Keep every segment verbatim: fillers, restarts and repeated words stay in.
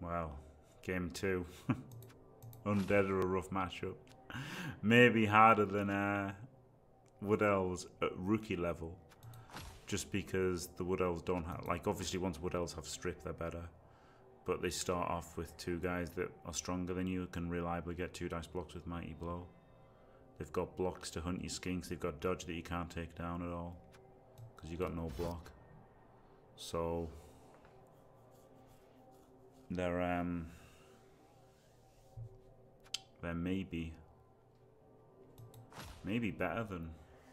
Well, game two. Undead are a rough matchup. Maybe harder than uh, Wood Elves at rookie level. Just because the Wood Elves don't have... Like, obviously, once Wood Elves have strip, they're better. But they start off with two guys that are stronger than you, can reliably get two dice blocks with Mighty Blow. They've got blocks to hunt your skinks. They've got dodge that you can't take down at all. Because you've got no block. So... They're, um... They're maybe... Maybe better than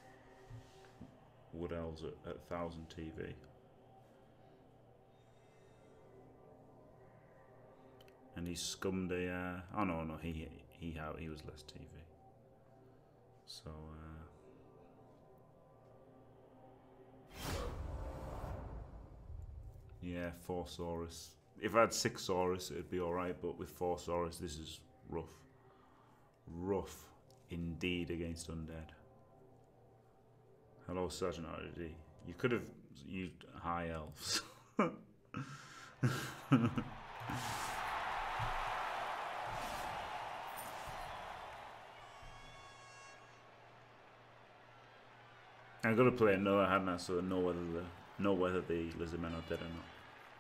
Wood Elves at, at one thousand T V. And he scummed a... Uh, oh no, no, he, he, he, he was less T V. So, uh... yeah, four Saurus. If I had six Saurus, it'd be alright, but with four Saurus, this is rough. Rough indeed against Undead. Hello, Sergeant R D. You could have used High Elves. I've got to play another, hadn't I, so I know whether the know whether the Lizardmen are dead or not.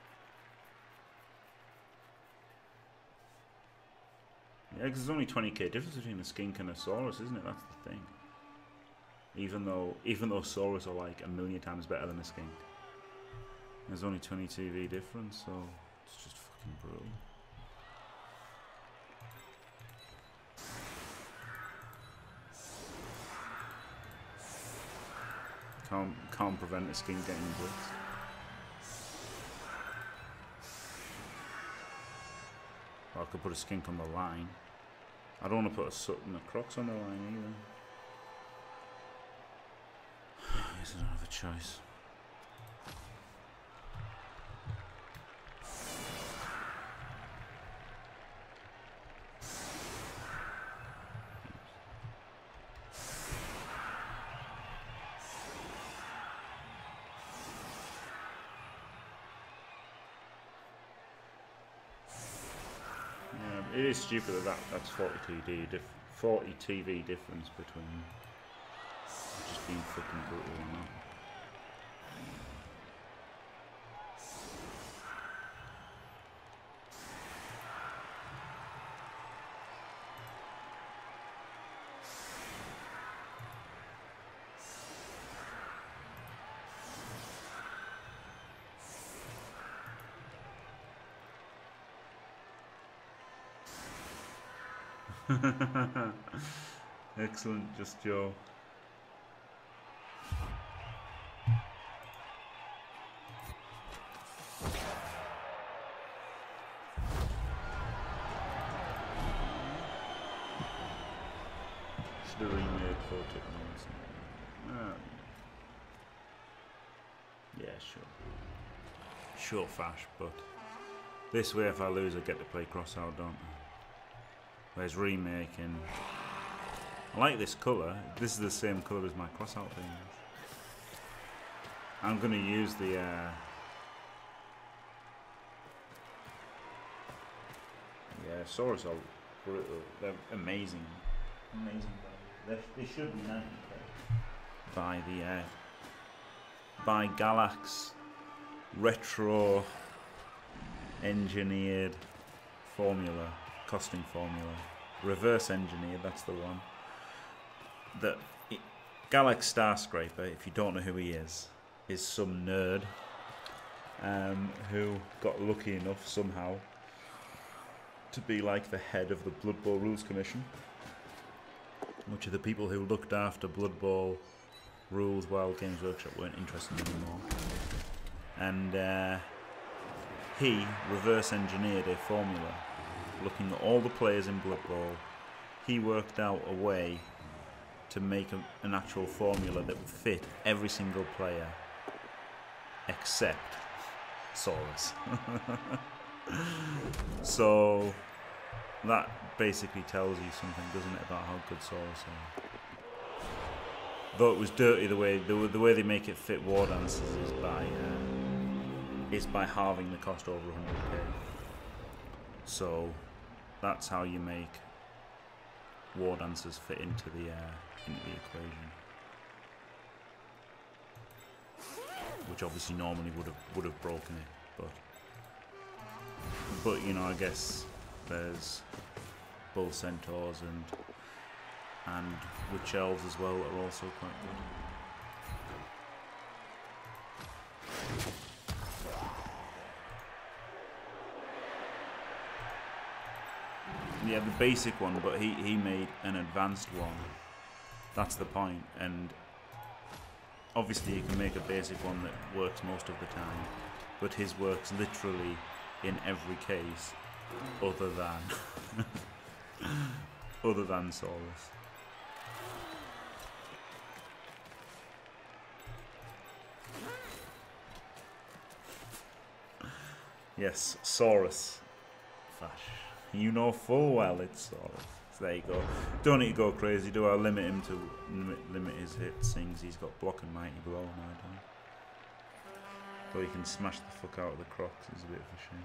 Yeah, because there's only twenty K difference between a skink and a Saurus, isn't it? That's the thing. Even though, even though Saurus are like a million times better than a skink, there's only twenty T V difference, so it's just fucking brutal. Can't can't prevent a skink getting blitzed. Or I could put a skink on the line. I don't want to put a Sutton or Crocs on the line either. I guess I don't have a choice. It is stupid that, that that's forty T V diff forty T V difference between just being fucking brutal and that. Excellent, just Joe. Should have remade for technology. Ah. Yeah, sure. Sure, Fash, but this way if I lose I get to play cross out, don't I? Whereas remaking, I like this colour. This is the same colour as my crossout thing. I'm going to use the uh, yeah, Saurus are brutal. They're amazing, amazing. They're, they should be ninety K by the uh, by Galax retro engineered formula. Costing formula, reverse engineered, that's the one. The it, Galax Starscraper, if you don't know who he is, is some nerd um, who got lucky enough somehow to be like the head of the Blood Bowl Rules Commission, which are the people who looked after Blood Bowl rules while Games Workshop weren't interested anymore. And uh, he reverse engineered a formula. Looking at all the players in Blood Bowl, he worked out a way to make a, an actual formula that would fit every single player except Saurus. So that basically tells you something, doesn't it, about how good Saurus are. Though it was dirty the way the, the way they make it fit War Dances is by uh, is by halving the cost over one hundred K. So that's how you make war dancers fit into the uh, into the equation, which obviously normally would have would have broken it, but but you know, I guess there's bull centaurs and and witch elves as well that are also quite good. Yeah, the basic one, but he, he made an advanced one. That's the point. And obviously you can make a basic one that works most of the time, but his works literally in every case other than other than Saurus. Yes, Saurus. Fash. You know full well it's Saurus. So there you go. Don't need to go crazy, do I? Limit him to limit, limit his hits, things. He's got block and mighty blow, and I don't. Though he can smash the fuck out of the Crocs, is a bit of a shame.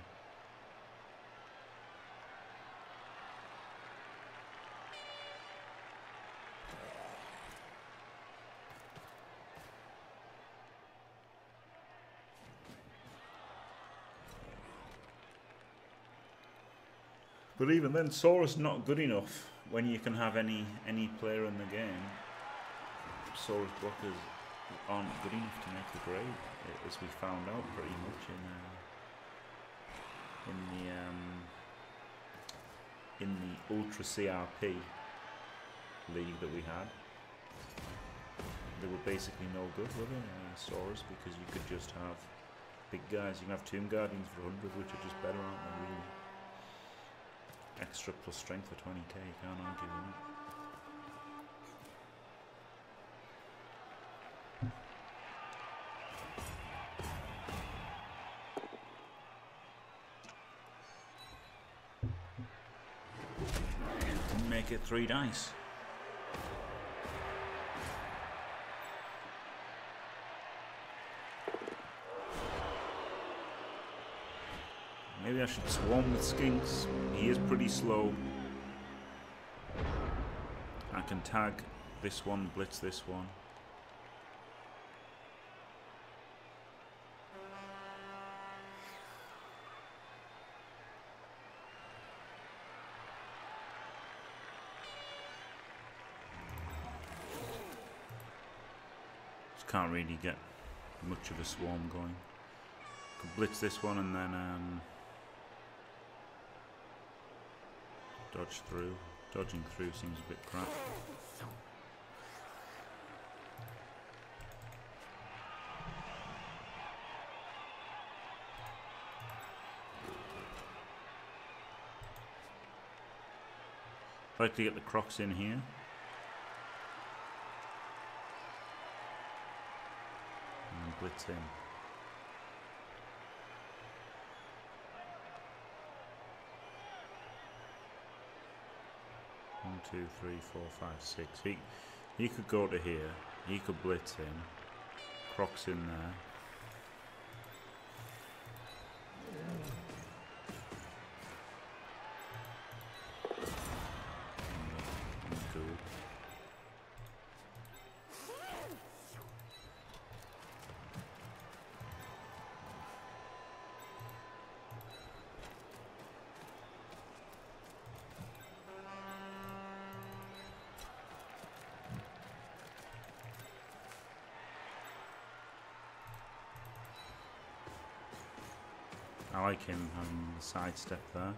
But even then, Saurus not good enough when you can have any any player in the game. Saurus blockers aren't good enough to make the grade, as we found out pretty much in uh, in the um, in the Ultra C R P league that we had. They were basically no good, were they, uh, Saurus, because you could just have big guys. You can have Tomb Guardians for one hundred, which are just better, aren't they, really? Extra plus strength for twenty K, you can't argue with it. Make it three dice. Maybe I should swarm with Skinks. He is pretty slow. I can tag this one, blitz this one. Just can't really get much of a swarm going. Could blitz this one and then um, dodge through. Dodging through seems a bit crap. I'd like to get the Crocs in here. And blitz in. One, two, three, four, five, six. He, he could go to here. He could blitz in. Crocs in there. Good. I like him having the sidestep there.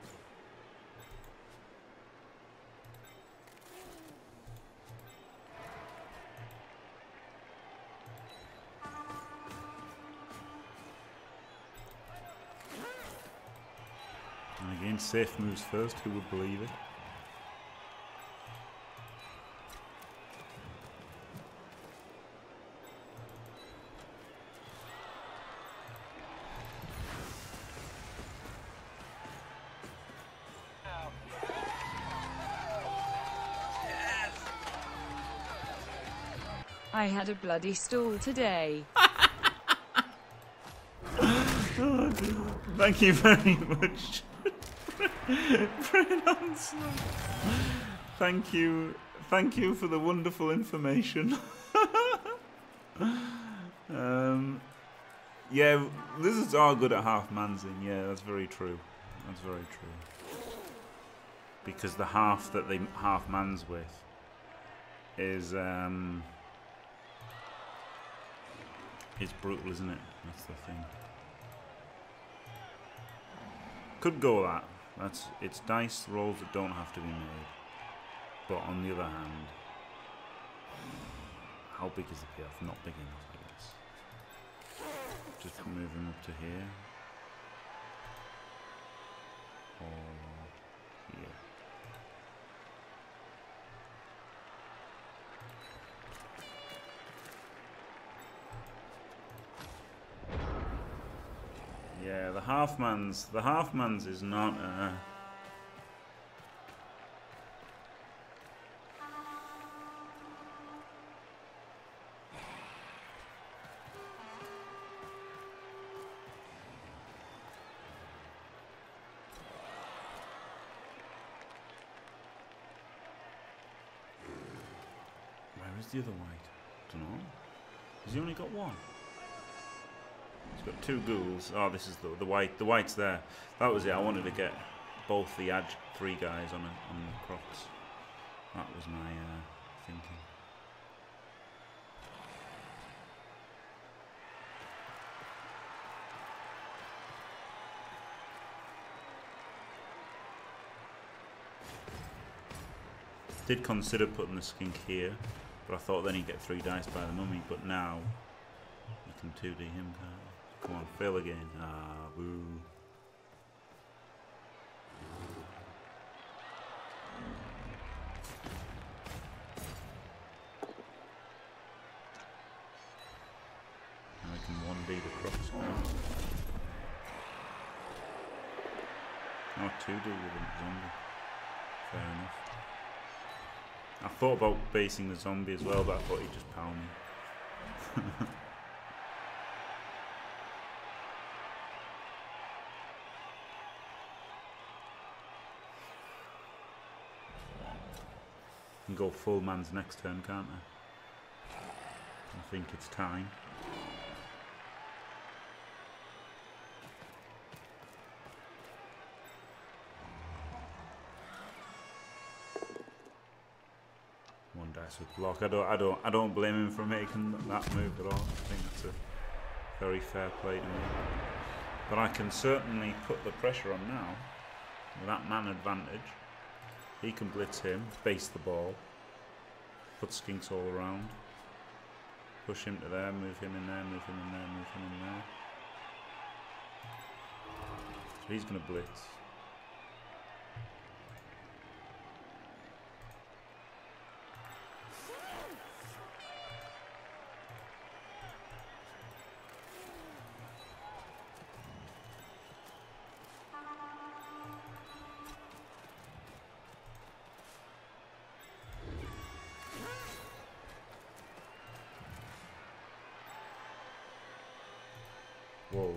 And again, safe moves first, who would believe it? I had a bloody stall today. Oh, thank you very much. Bring on snow. Thank you. Thank you for the wonderful information. um, yeah, lizards are good at half mansing. Yeah, that's very true. That's very true. Because the half that they half mans with is um, is brutal, isn't it? That's the thing. Could go that. That's it's dice rolls that don't have to be made. But on the other hand, how big is the payoff? Not big enough, I guess. Just move him up to here. Or here. Yeah, the half-mans, the half-mans is not uh where's the other white? Don't know. Has he only got one? He's got two ghouls. Oh, this is the the white. The white's there. That was it. I wanted to get both the Ad three guys on a, on the Crocs. That was my uh, thinking. Did consider putting the skink here, but I thought then he'd get three dice by the mummy. But now you can two D him, can't you? Come on, fail again. Ah, boo. Now we can one D the Crocs now. Oh, two D with a zombie. Fair enough. I thought about basing the zombie as well, but I thought he'd just pound me. Can go full man's next turn, can't I? I think it's time. One dice with block. I don't. I don't. I don't blame him for making that move at all. I think it's a very fair play to me. But I can certainly put the pressure on now with that man advantage. He can blitz him, base the ball, put skinks all around, push him to there, move him in there, move him in there, move him in there. So he's going to blitz. Whoa.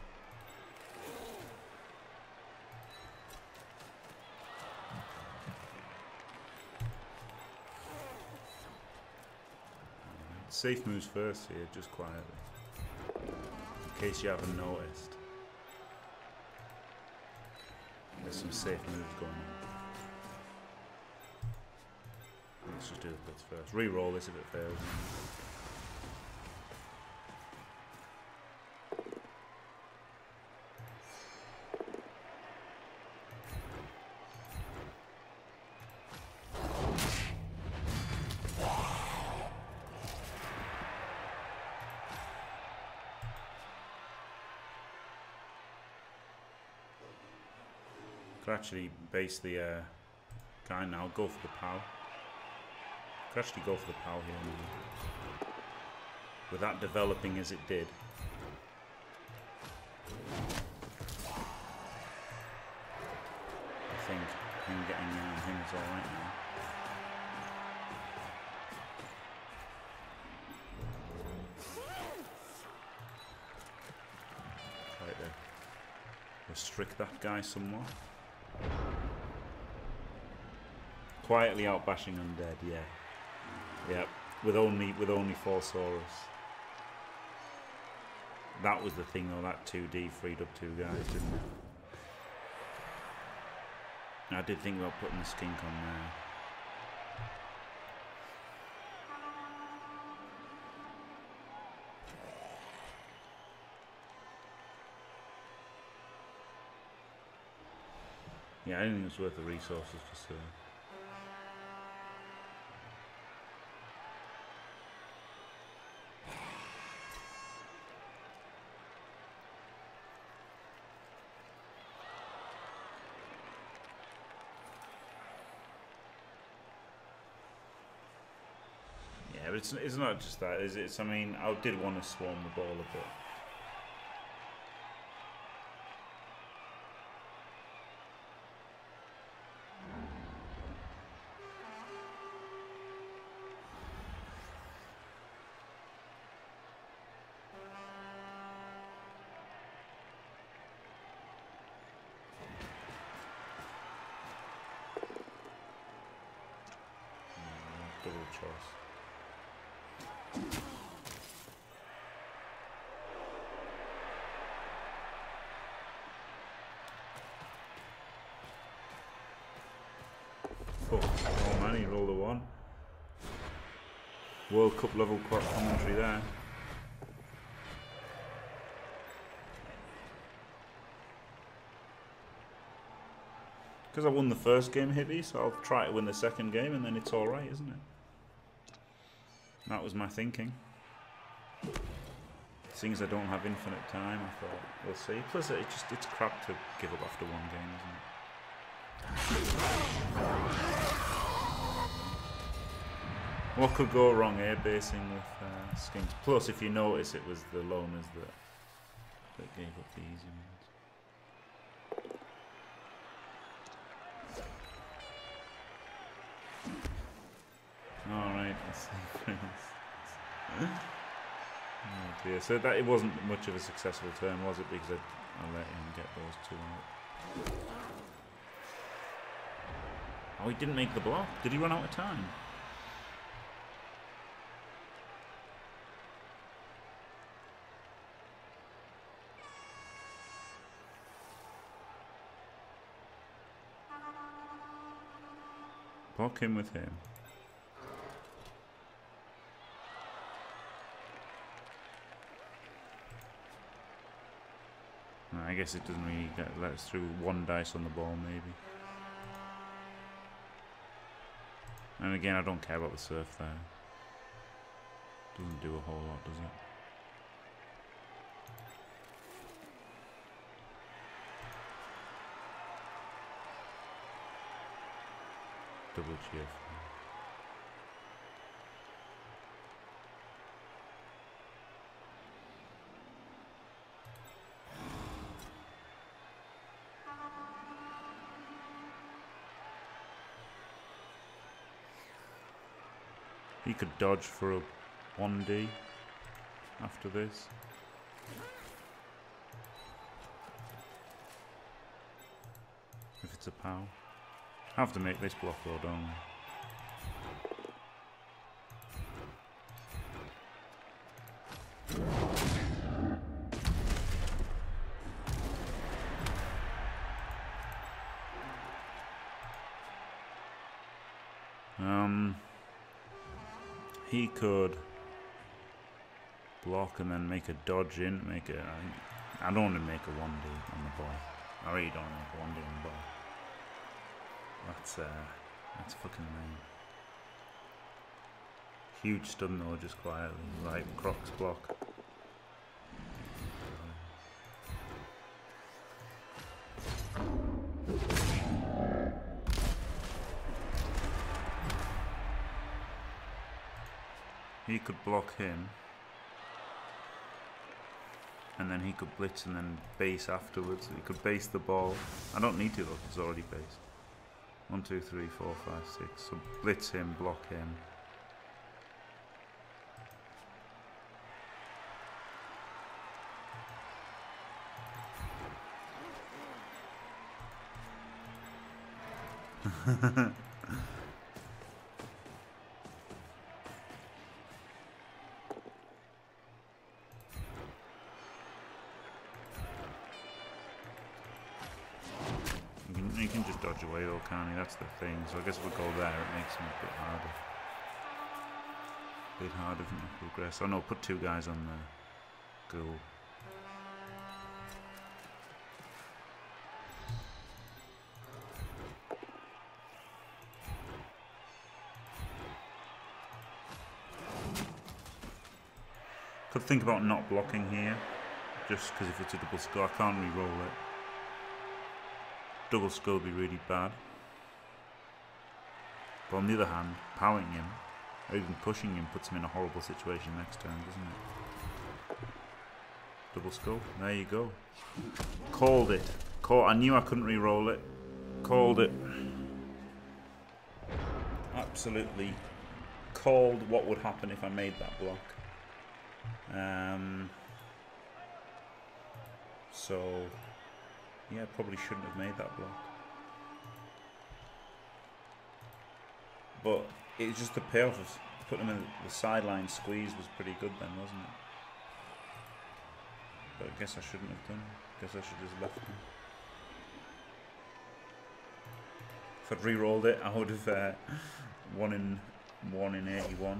Safe moves first here, just quietly. In case you haven't noticed. There's some safe moves going on. Let's just do the blitz first. Re-roll this if it fails. Could actually base the uh, guy now, go for the pow. Could actually go for the pow here now. With that developing as it did. I think him getting uh, him is alright now. Try to restrict that guy somewhat. Quietly out bashing undead, yeah. Yeah. With only with only four Saurus. That was the thing though, that two D freed up two guys, didn't it? I did think about putting the skink on there. Yeah, I didn't think it was worth the resources to serve. Yeah, but it's, it's not just that, is it? It's, I mean, I did want to swarm the ball a bit. Double choice. Oh, oh man, he rolled a one. World Cup level commentary there. Because I won the first game, Hippie, so I'll try to win the second game and then it's alright, isn't it? That was my thinking. Seeing as I don't have infinite time, I thought, we'll see. Plus, it just it's crap to give up after one game, isn't it? What could go wrong here, basing with uh, skinks? Plus, if you notice, it was the loners that, that gave up the easy ones. Alright, let's see. Oh dear, so that it wasn't much of a successful turn, was it? Because I, I let him get those two out. Oh, he didn't make the block. Did he run out of time? Block him with him. I guess it doesn't really get, let us through one dice on the ball, maybe. And again, I don't care about the surf there. Doesn't do a whole lot, does it? Double cheer. He could dodge for a one D after this. If it's a POW. I have to make this block though, don't I? Um... He could block and then make a dodge in, make a... I, I don't want to make a one D on the ball. I really don't want to make a one D on the ball. That's, uh, that's fucking lame. Huge stun though, just quietly. Right, Croc's block. He could block him, and then he could blitz and then base afterwards. He could base the ball. I don't need to though, it's already based. One, two, three, four, five, six. So blitz him, block him. You can, you can just dodge away though, can't you? That's the thing. So I guess if we go there, it makes them a bit harder. A bit harder to progress. Oh no, put two guys on there. Go. Could think about not blocking here, just because if it's a double skull, I can't re-roll it. Double skull would be really bad. But on the other hand, powering him, or even pushing him, puts him in a horrible situation next turn, doesn't it? Double skull, there you go. Called it. Call I knew I couldn't re-roll it. Called it. Absolutely called what would happen if I made that block. Um, so, yeah, probably shouldn't have made that block. But it's just the payoff of putting him in the sideline squeeze was pretty good then, wasn't it? But I guess I shouldn't have done. I guess I should have just left him. If I'd re-rolled it, I would have uh, won in one in eighty-one.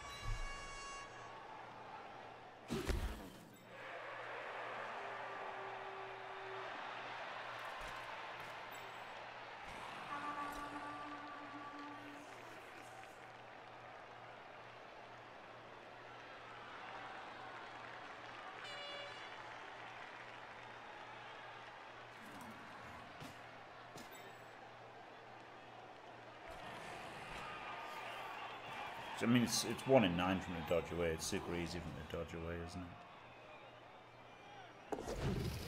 I mean, it's it's one in nine from the dodge away. It's super easy from the dodge away, isn't it?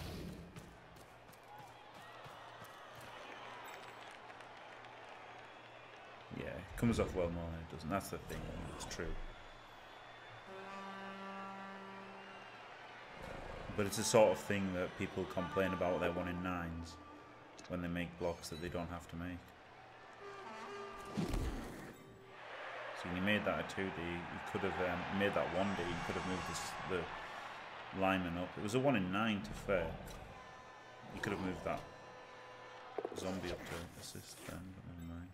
Yeah, it comes off well more than it doesn't. That's the thing. I mean, it's true. But it's the sort of thing that people complain about their one in nines when they make blocks that they don't have to make. So when you made that a two D, you could have um, made that one D, you could have moved this, the lineman up. It was a one in nine to fair. You could have moved that zombie up to assist then, but never mind.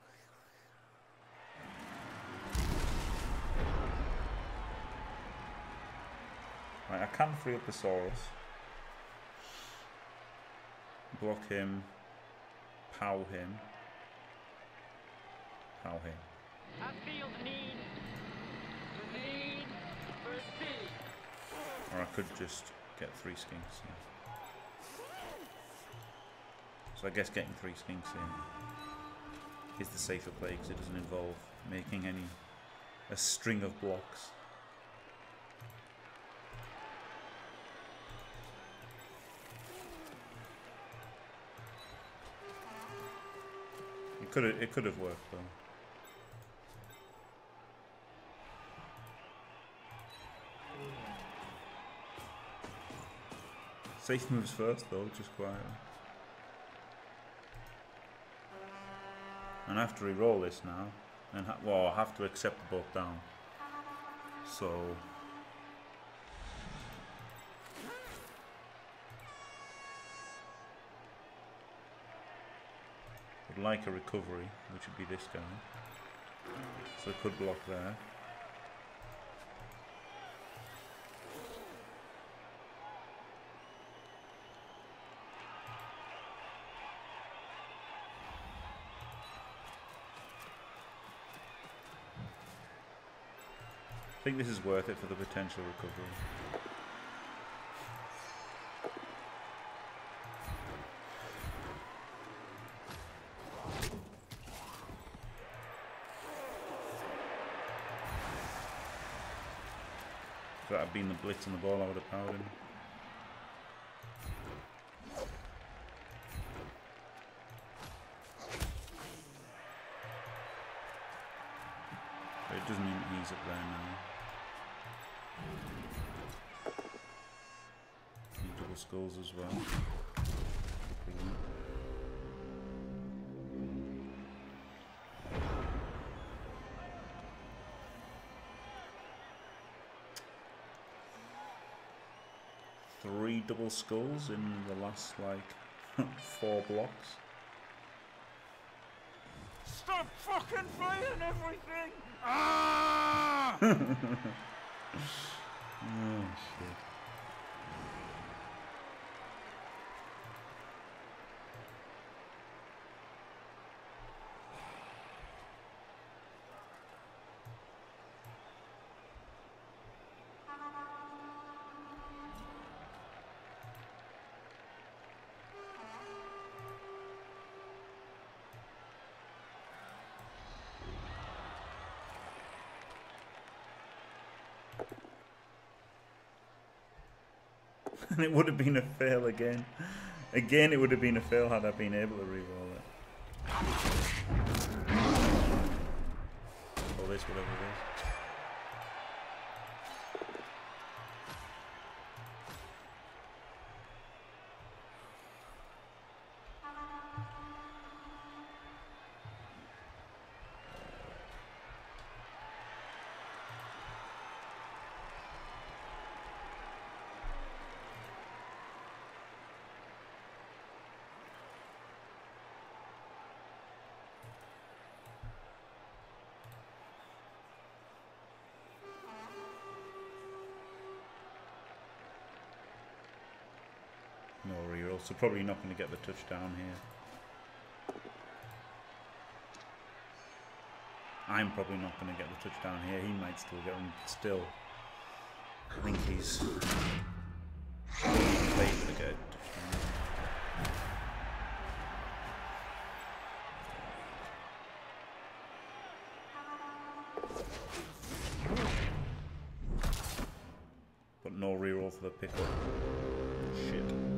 Right, I can free up the Saurus. Block him. Pow him. Pow him. I feel the need, the need for speed. Or I could just get three skinks in. So I guess getting three skinks in is the safer play because it doesn't involve making any a string of blocks. It could have, it could have worked though. Safe moves first though, just quietly. And I have to re-roll this now. And ha well, I have to accept the both down. So... would like a recovery, which would be this guy. So I could block there. I think this is worth it for the potential recovery. If that had been the blitz on the ball, I would have powered him. But it doesn't mean he's up there now. Double skulls as well. three double skulls in the last like four blocks. Stop fucking playing everything! Ah! Oh shit. And it would have been a fail again. Again, it would have been a fail had I been able to re-roll it. Or this, whatever it is. No reroll, so probably not going to get the touchdown here. I'm probably not going to get the touchdown here. He might still get one. Still, I think he's played to get a touchdown. But no reroll for the pickup. Shit.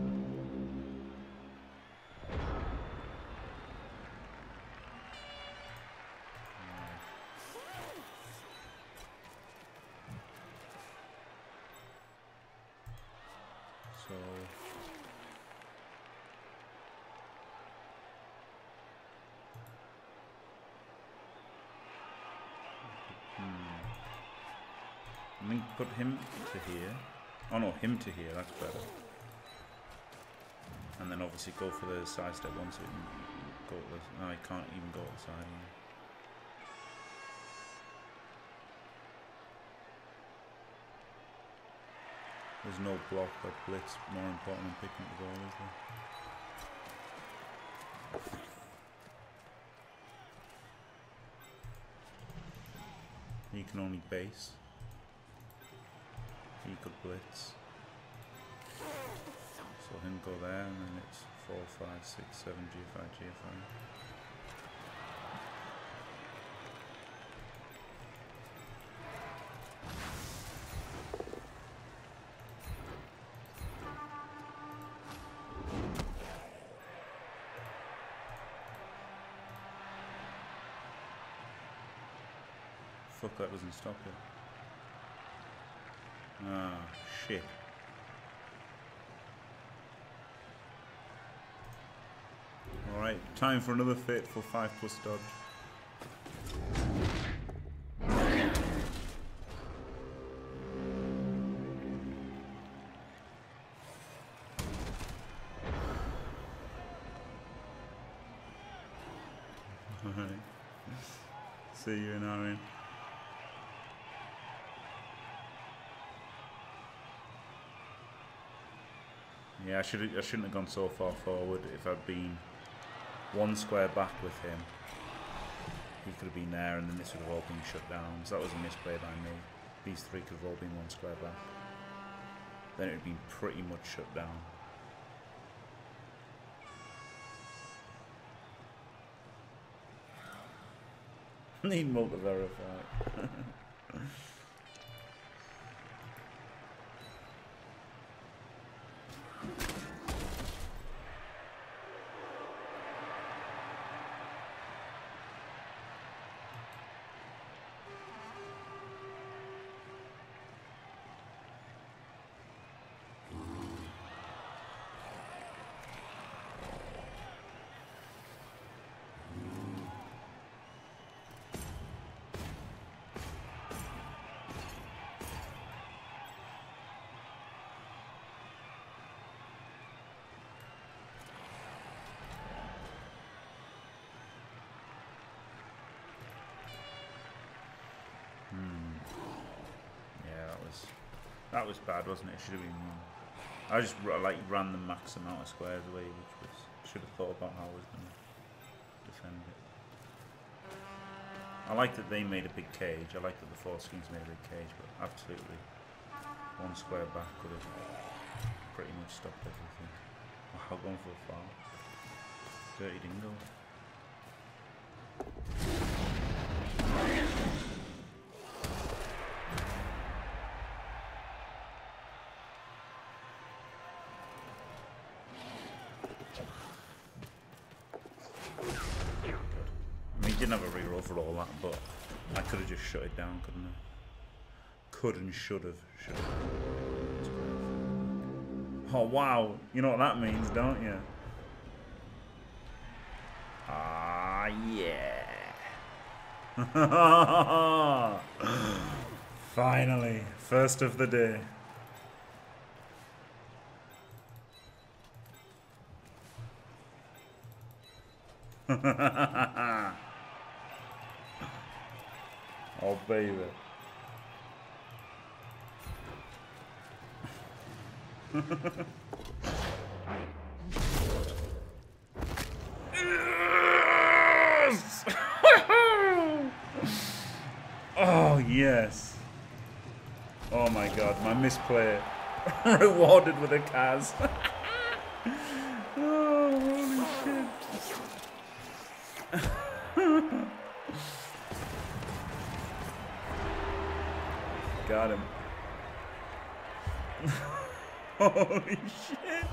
So hmm. I think put him to here. Oh no, him to here, that's better. And then obviously go for the side step one so he can go to the... No, he can't even go to the side. There's no block or blitz more important than picking up the ball, is there? He can only base. He could blitz. So him go there, and then it's four, five, six, seven, G F I, G F I. Fuck, that doesn't stop it. Ah, shit. Alright, time for another fateful five plus dodge. Alright. See you in Arian. Yeah, I should I shouldn't have gone so far forward. If I'd been one square back with him, he could have been there, and then this would have all been shut down. So that was a misplay by me. These three could have all been one square back. Then it would have been pretty much shut down. Need multi-verify. That was bad, wasn't it? It should have been one. I just like ran the max amount of squares away, which was should have thought about how I was going to defend it. I like that they made a big cage. I like that the Foreskins made a big cage, but absolutely one square back could have pretty much stopped everything. Wow, going for a foul. Dirty dingo. Didn't have a reroll for all that, but I could have just shut it down, couldn't I? Could and should have. Should have. Oh wow, you know what that means, don't you? Ah yeah. Finally, first of the day. Oh baby. Yes! Oh yes. Oh my god, my misplay rewarded with a Kaz. Oh holy shit. Got him. Holy shit.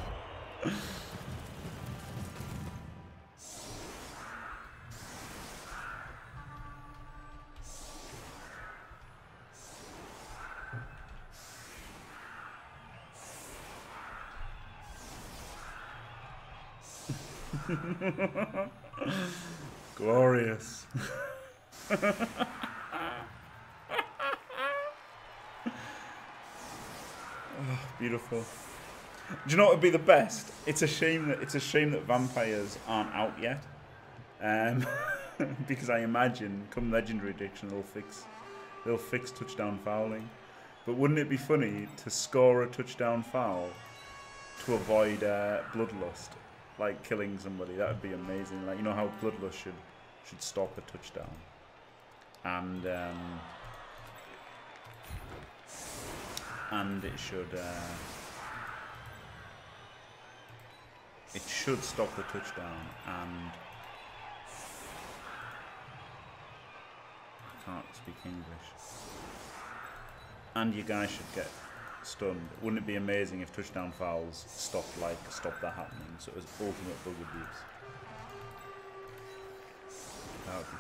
Glorious. Oh, beautiful. Do you know what would be the best? It's a shame that it's a shame that vampires aren't out yet, um, because I imagine come Legendary Edition they'll fix they'll fix touchdown fouling. But wouldn't it be funny to score a touchdown foul to avoid uh, bloodlust, like killing somebody? That would be amazing. Like you know how bloodlust should should stop a touchdown, and. Um, And it should uh, it should stop the touchdown, and I can't speak English. And you guys should get stunned. Wouldn't it be amazing if touchdown fouls stopped like stopped that happening? So it was ultimate bug abuse. That would be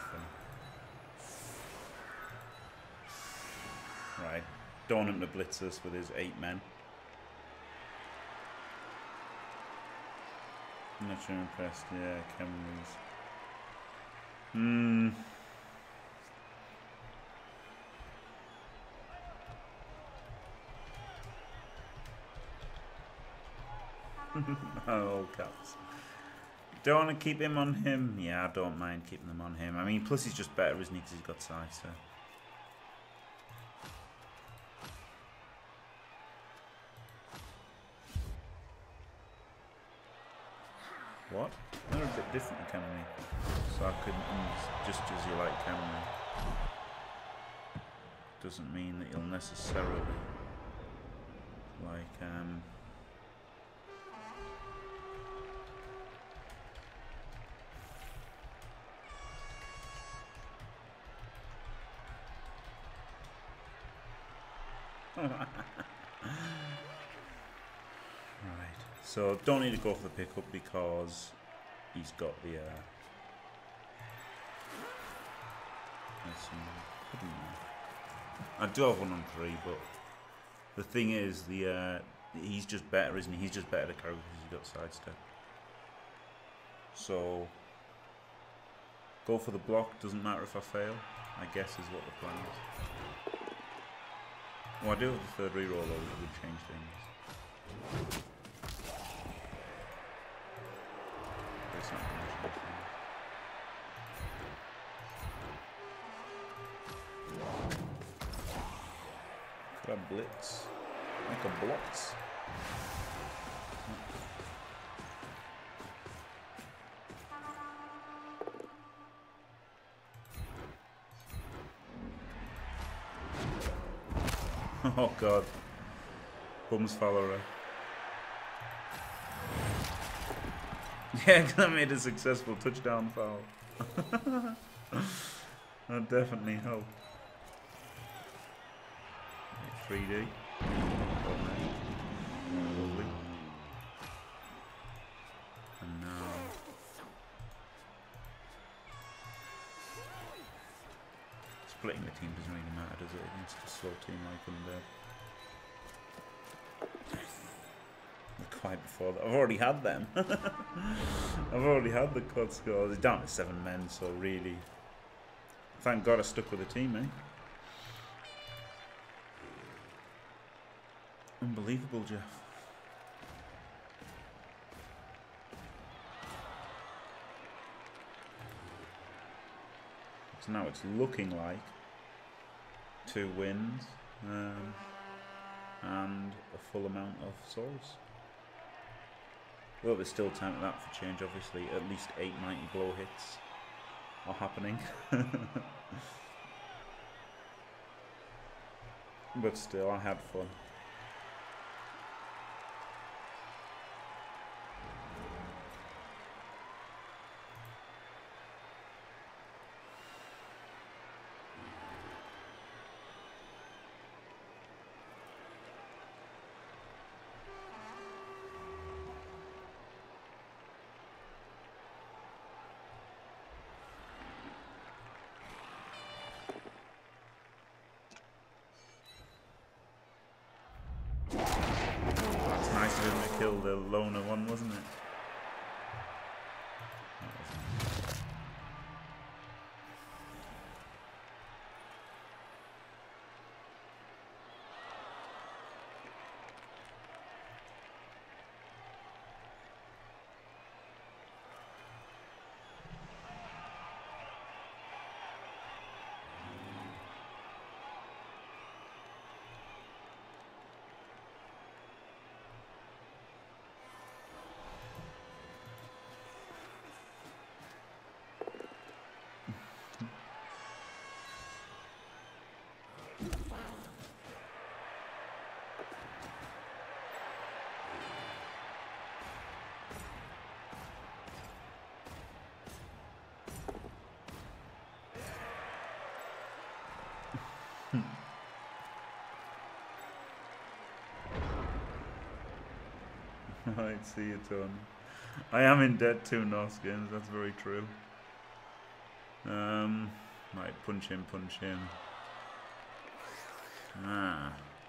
fun. Right. Don't him to blitz us with his eight men. I'm not sure impressed. Yeah, Cameron's. Hmm. Oh, caps. Don't want to keep him on him. Yeah, I don't mind keeping them on him. I mean, plus he's just better, isn't he? Because he's got size, so. What? They're a bit different to Camry. So I couldn't use just as you like Camry. Doesn't mean that you'll necessarily like um Right. So don't need to go for the pickup because he's got the uh I do have one on three, but the thing is the uh he's just better, isn't he? He's just better to carry because he's got sidestep. So go for the block, doesn't matter if I fail, I guess is what the plan is. Well, I do have the third reroll though, which would change things. But it's not gonna change things. Could I blitz? Like a blocks. Oh god. Bums Fowler. Yeah, that made a successful touchdown foul. That definitely helped. three D. Lovely. And now... splitting the team doesn't really matter, does it, against a slow team like Undead? Quite before that. I've already had them. I've already had the quad score. They're down to seven men, so really... thank God I stuck with the team, eh? Unbelievable, Jeff. So now it's looking like two wins um, and a full amount of souls. Well, there's still time for that for change, obviously. At least eight mighty blow hits are happening. But still, I had fun. Kill the loner one, wasn't it? Right, see you, Tony. I am in debt to Noskins, that's very true. Um, right, punch him, punch him. Ah.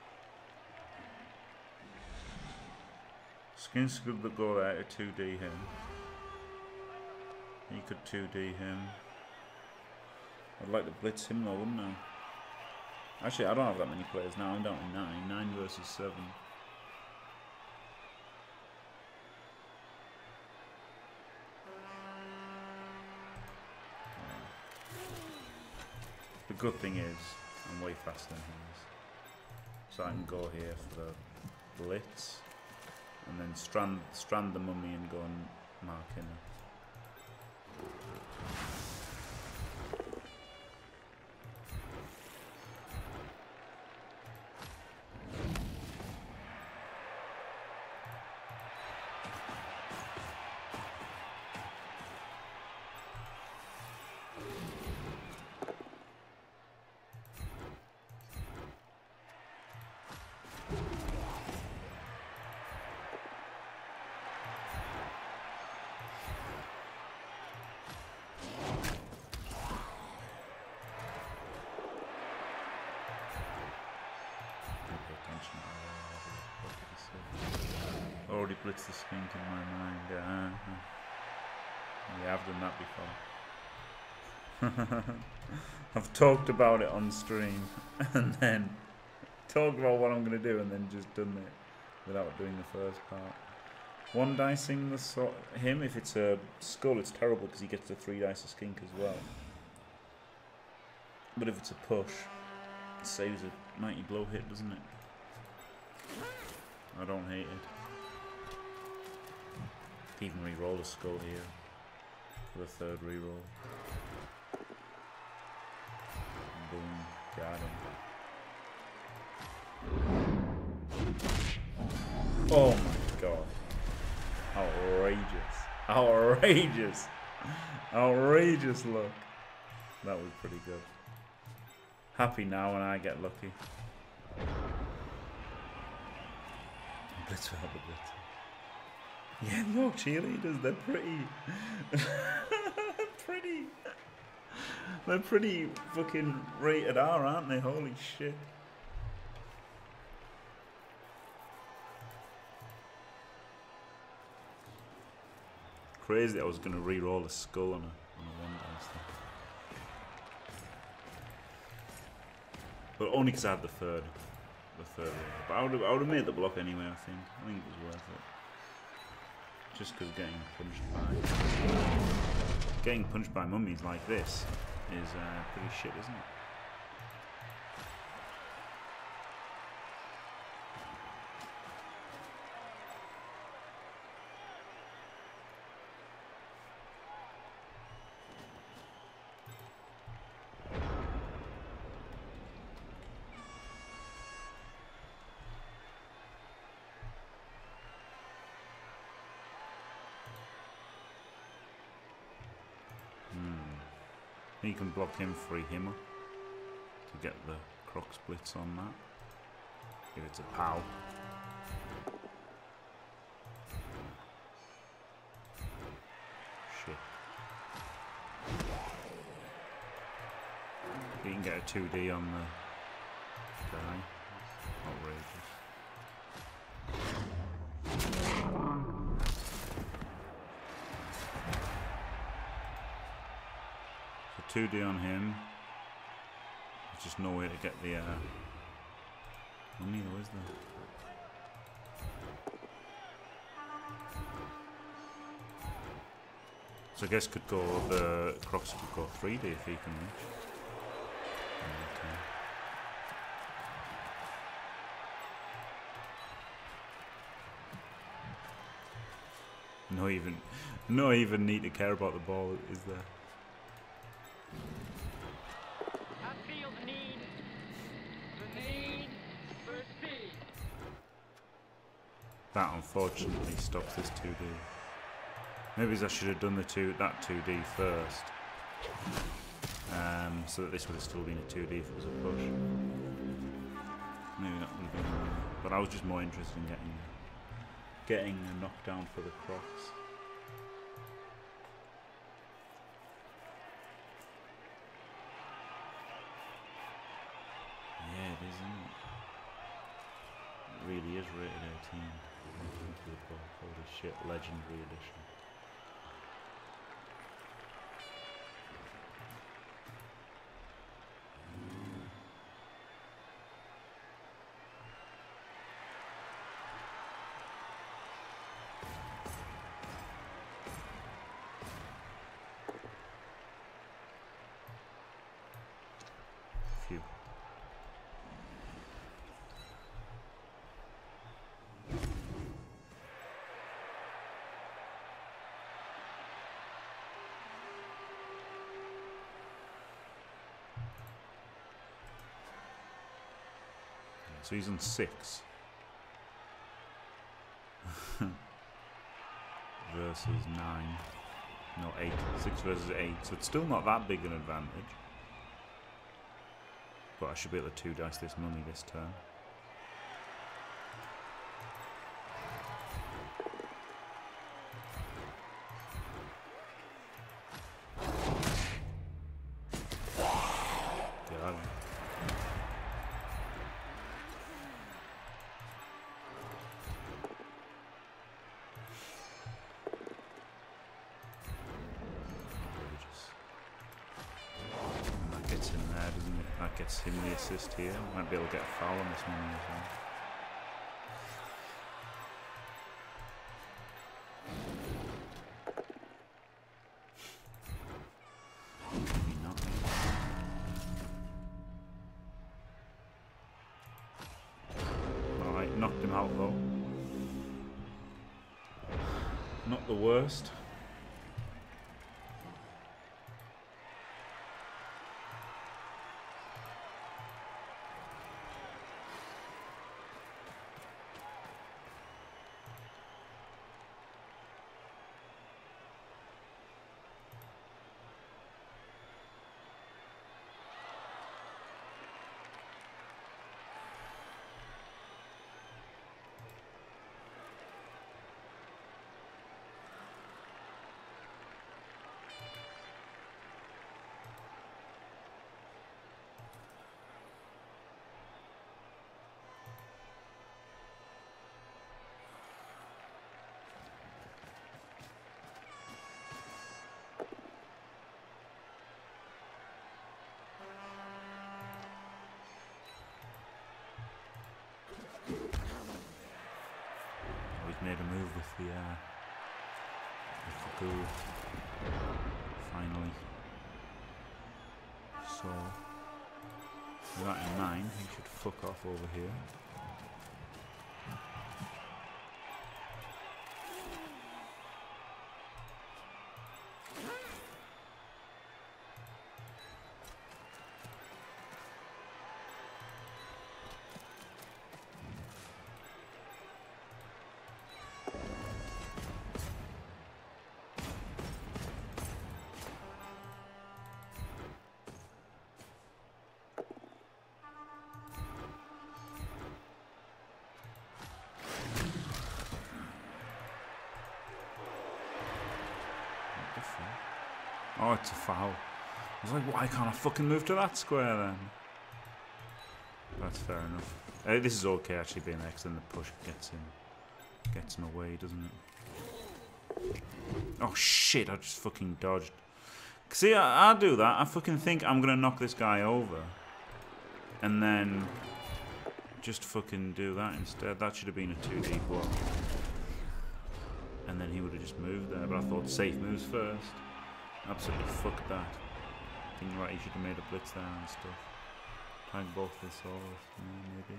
Skins could go there to two D him. He could two D him. I'd like to blitz him though, wouldn't I? Actually, I don't have that many players now. I'm down to nine. Nine versus seven. The good thing is, I'm way faster than he is. So I can go here for the blitz, and then strand strand the mummy and go and mark him. Already blitzed the skink in my mind. Uh, yeah, I've done that before. I've talked about it on stream and then talked about what I'm going to do and then just done it without doing the first part. One dicing the so him, if it's a skull, it's terrible because he gets the three dice of skink as well. But if it's a push, it saves a mighty blow hit, doesn't it? I don't hate it. Even re-roll a skull here for the third re-roll. Boom, got him. Oh my god. Outrageous. Outrageous. Outrageous look. That was pretty good. Happy now when I get lucky. Blitz without the blitz. Yeah, the York cheerleaders, they're pretty. pretty. They're pretty fucking rated R, aren't they? Holy shit. Crazy I was going to re-roll a skull on a, on a one dice thing. But only because I had the third. The third one. But I would have I would have made the block anyway, I think. I think it was worth it. Just because getting punched by getting punched by mummies like this is uh, pretty shit, isn't it? You can block him, free him up to get the croc splits on that. If it's a pow. Shit. You can get a two D on the guy. Outrageous. two D on him. There's just no way to get the uh money though, is there? So I guess could go the Crocs could go three D if he can reach. Okay. No even no even need to care about the ball, is there? That unfortunately stops this two D. Maybe I should have done the two that two D first, um, so that this would have still been a two D if it was a push. Maybe that would have been. But I was just more interested in getting getting a knockdown for the Crocs. Yeah, it is, isn't it? It really is rated eighteen. Holy shit, legendary edition. Phew. So he's on six versus nine, no eight. Six versus eight. So it's still not that big an advantage. But I should be able to two dice this money this turn. Got him. Gets him the assist here. Might be able to get a foul on this one as well. Maybe not. Alright, knocked him out though. not the worst. Made a move with the uh, with the goal finally. So with that in mind, he should fuck off over here. Oh, it's a foul. I was like, why can't I fucking move to that square then? That's fair enough. Uh, this is okay actually being there, because then the push gets him, gets him away, doesn't it? Oh shit, I just fucking dodged. See, I, I do that. I fucking think I'm going to knock this guy over. And then just fucking do that instead. That should have been a two D block. And then he would have just moved there, but I thought safe moves first. Absolutely fuck that. Thinking right, he should have made a blitz there and stuff. Trying both this off, yeah, maybe.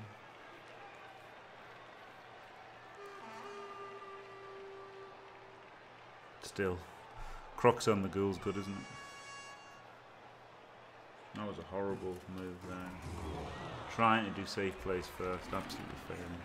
Still, Crocs on the Ghoul's good, isn't it? That was a horrible move there. Trying to do safe plays first, absolutely failing.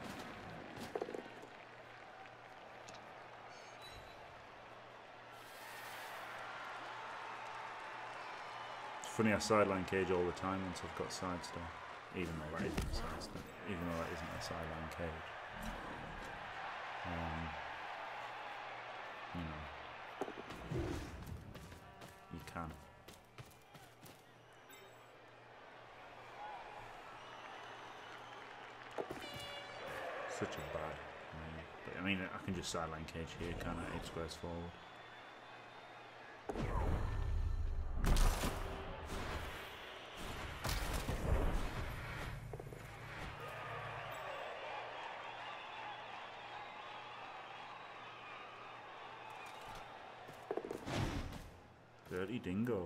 Funny, I sideline cage all the time once I've got side stuff, even though that isn't side stuff, even though that isn't a sideline cage. Um, you know, you can. Such a bad. I mean, but I mean, I can just sideline cage here, can't I? Eight squares forward. Dirty dingo.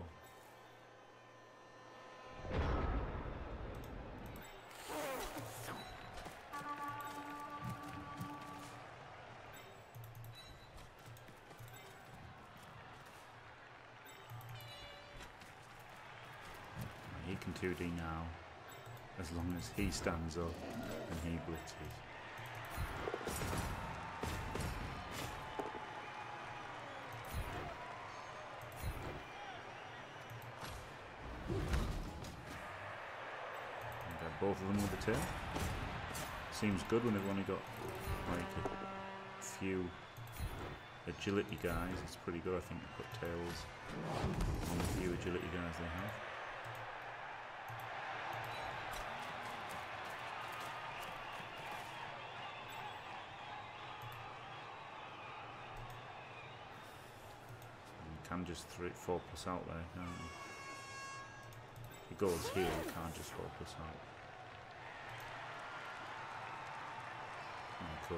He can two D now, as long as he stands up and he blitzes. Both of them with the tail. Seems good when they've only got like a few agility guys. It's pretty good, I think, to put tails on the few agility guys they have. You can just three, four plus out there, can't you? If he goes here, you can't just four plus out. Oh, cool.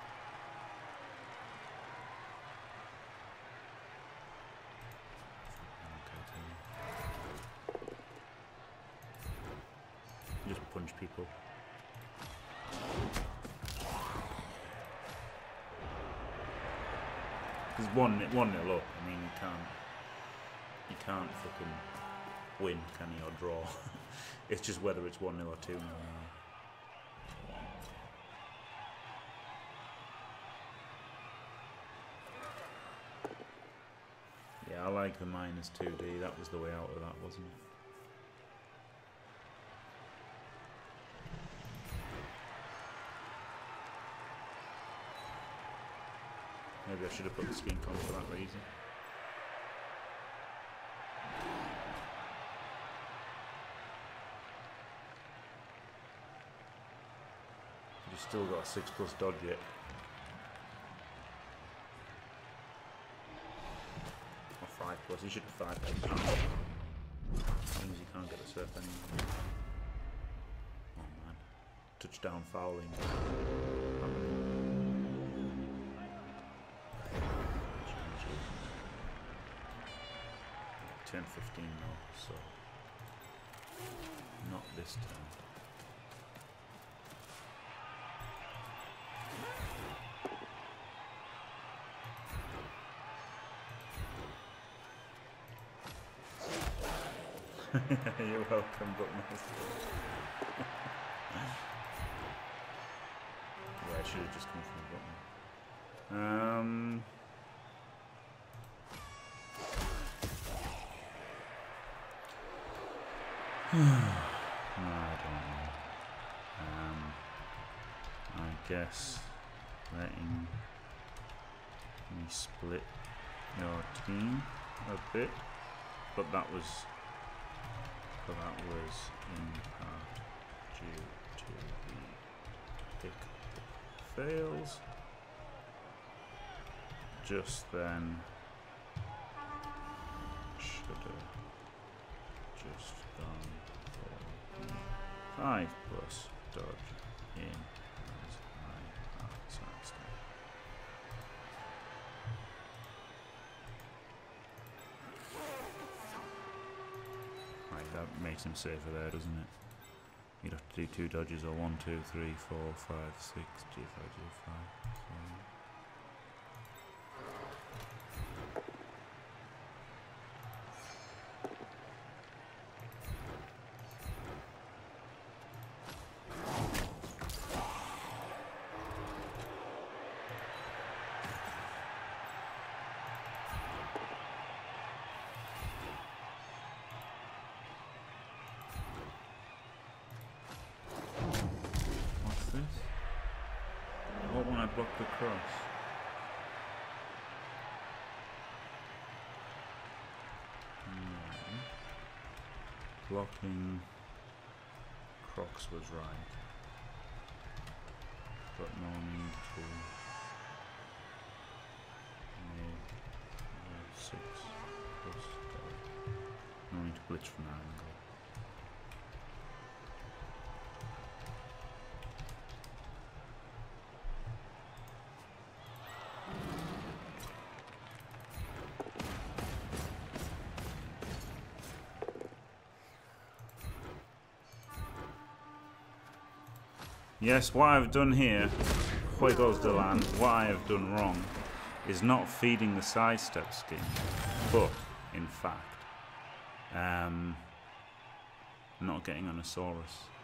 Okay, just punch people. Because one one nil up. I mean, you can't you can't fucking win, can you, or draw? It's just whether it's one nil or two nil. Yeah, I like the minus two D. That was the way out of that, wasn't it? Maybe I should have put the skink on for that reason. You've still got a six plus dodge yet. Or five plus. You should be five plus. As long as you can't get a surf anymore. Oh man. Touchdown fouling. ten fifteen now, so not this time. You're welcome, but yeah, I should have just come from the button. Um. No, I don't know. Um, I guess letting me split your team a bit, but that was, but that was in part due to the pick fails. Just then, should have just gone for the five plus dodge in as I have sidestep. Right, that makes him safer there, doesn't it? You'd have to do two dodges or one, two, three, four, five, six, G five, G five. So. What when I block the cross? No. Blocking Crocs was right, but no need to make uh, six plus five. No need to glitch from that angle. Yes, what I've done here, Juegos de Lan, what I have done wrong is not feeding the sidestep scheme, but in fact, um, not getting on a Saurus.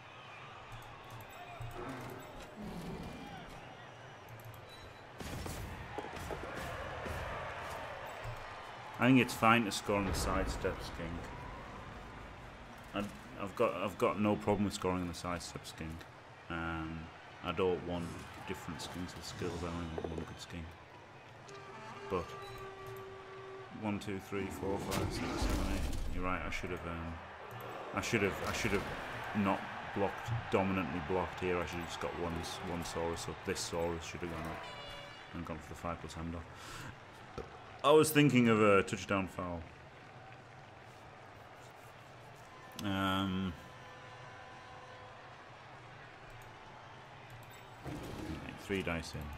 I think it's fine to score on the sidestep skink. I've, I've got I've got no problem with scoring on the sidestep skink. Um, I don't want different skins with skills. I only want one good skin. But one, two, three, four, five, six, seven, eight. You're right. I should have. Um, I should have. I should have not blocked dominantly blocked here. I should have just got one one Saurus up. This Saurus should have gone up and gone for the five plus handoff. I was thinking of a touchdown foul. Um. Three dice in.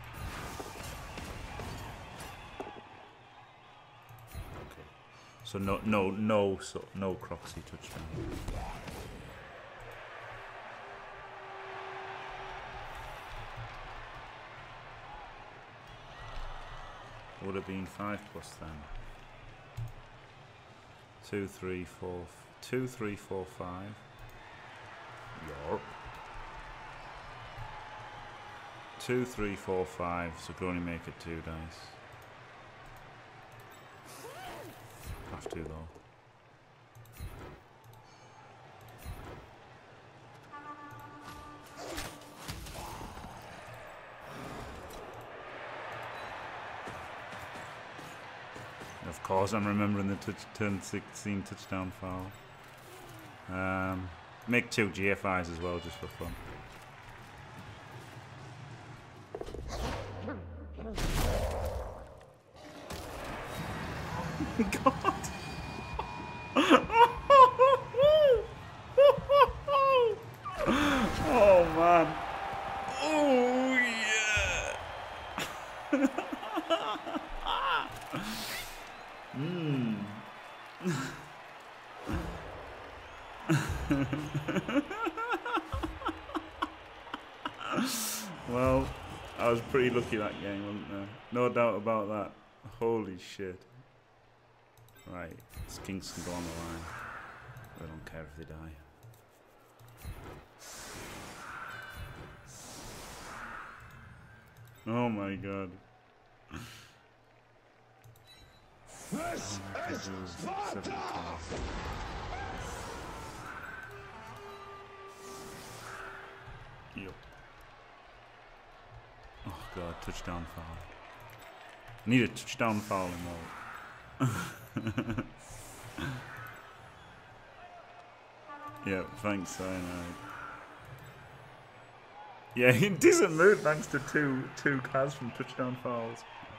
Okay. So no, no, no, so no Croxy touchdown. Would have been five plus then. Two, three, four, two, three, four, five. Yorp. Two, three, four, five. So could only make it two dice. Have to though. Of course, I'm remembering the touch, turn sixteen touchdown foul. Um, make two G F Is as well, just for fun. God. Oh man. Oh yeah. Mmm. Well, I was pretty lucky that game, wasn't there? No doubt about that. Holy shit. Right, this Kings can go on the line. I don't care if they die. Oh my god. This is Sparta! Yep. Oh god, touchdown foul. I need a touchdown foul in that. Yeah, thanks, Cyanide. Yeah, in decent mood thanks to two two Kaz from touchdown fouls.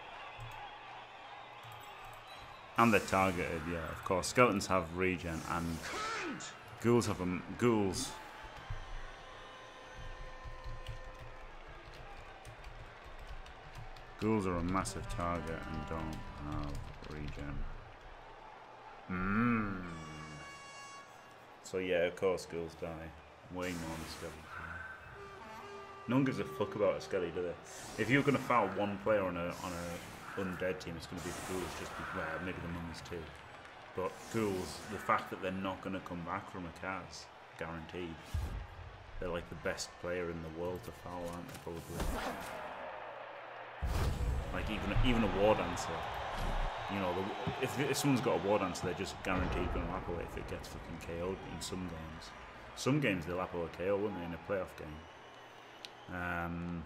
And they're targeted, yeah, of course. Skeletons have regen and ghouls have a ghouls. Ghouls are a massive target and don't have regen. Mmm. So yeah, of course ghouls die. Way more than skeletons. No one gives a fuck about a skelly, do they? If you're gonna foul one player on a on a undead team, it's gonna be the ghouls, just be, well, maybe the mummies too. But ghouls, the fact that they're not gonna come back from a Kaz, guaranteed. They're like the best player in the world to foul, aren't they? Probably. Like even even a war dancer. You know, the, if, if someone's got a war dancer, they're just guaranteed going to lap away if it gets fucking K O'd in some games. Some games they'll lap away K O, wouldn't they, in a playoff game? Um,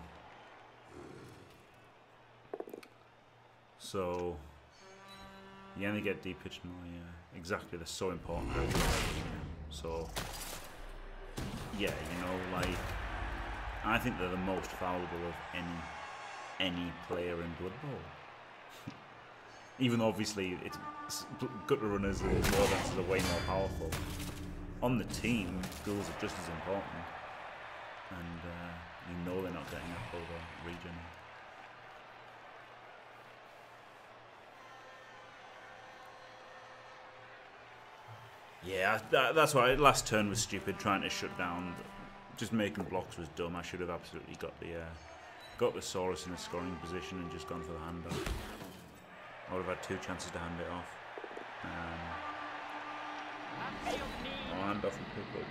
so, you only get deep pitch more, yeah. Exactly, they're so important. So, yeah, you know, like, I think they're the most valuable of any any player in Blood Bowl. Even though obviously it's, it's gutter runners and war dancers are way more powerful. On the team, ghouls are just as important. And uh, you know they're not getting up over region. Yeah, that, that's why last turn was stupid, trying to shut down. Just making blocks was dumb. I should have absolutely got the uh, got the Saurus in a scoring position and just gone for the handoff. I would have had two chances to hand it off. Um, I'll hand off and pick up.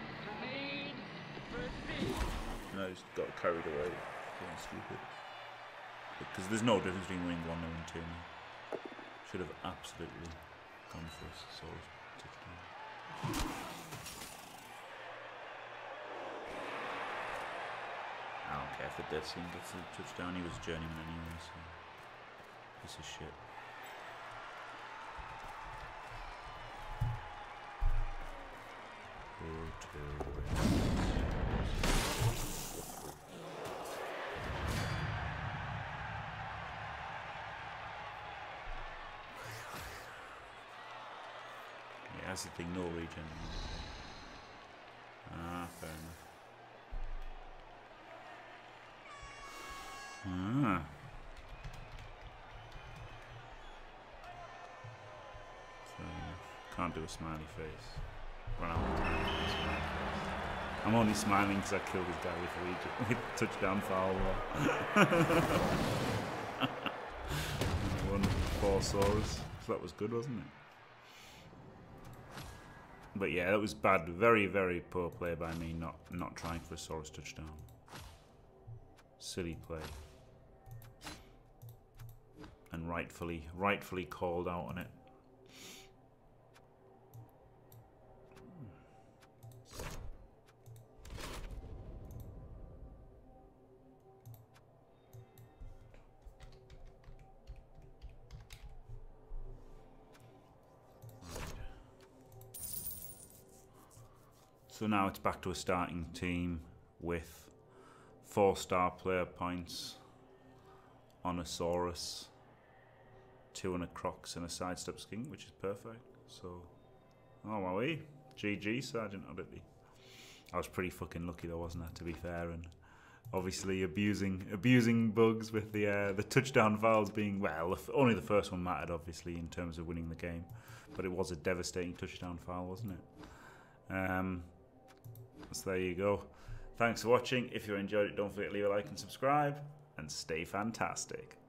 And I just got carried away. Being stupid. Because there's no difference between winning one and two now. Should have absolutely gone for a Saurus touchdown. I don't care if the Death Scene gets a touchdown. He was a journeyman anyway, so piece of shit. Yeah, that's the thing, no regen. Ah, fair enough. Ah. Fair enough. Can't do a smiley face. Run out of time. I'm only smiling because I killed this guy with, with touchdown foul. Wonderful. four Saurus. So that was good, wasn't it? But yeah, that was bad. Very, very poor play by me, not not trying for a Saurus touchdown. Silly play. And rightfully, rightfully called out on it. So now it's back to a starting team with four star player points on a Saurus, two on a Crocs and a sidestep skink, which is perfect. So, oh well, we G G Sergeant Oddity. I was pretty fucking lucky though, wasn't I? To be fair, and obviously abusing abusing bugs with the uh, the touchdown fouls being well, only the first one mattered obviously in terms of winning the game, but it was a devastating touchdown foul, wasn't it? Um. So there you go. Thanks for watching. If you enjoyed it, don't forget to leave a like and subscribe, and stay fantastic.